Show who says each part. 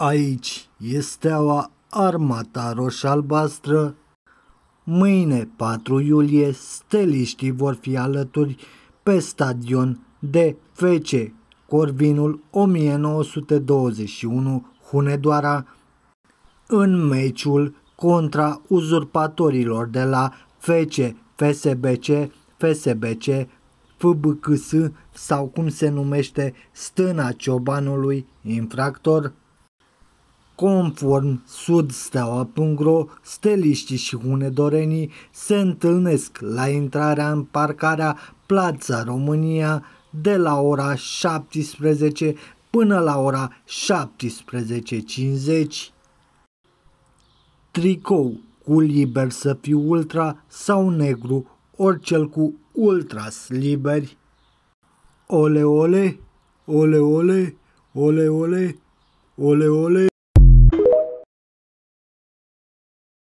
Speaker 1: Aici e Steaua, Armata Roșie-Albastră. Mâine, 4 iulie, steliștii vor fi alături pe stadion de FC Corvinul 1921 Hunedoara în meciul contra uzurpatorilor de la FC FSBC FBCS sau cum se numește Stâna Ciobanului infractor. Conform sudsteaua.ro, steliștii și hunedorenii se întâlnesc la intrarea în parcarea Plața România de la ora 17 până la ora 17:50. Tricou cu liber să fiu ultra sau negru, ori cel cu ultras liberi. Ole ole, ole ole, ole ole, ole ole.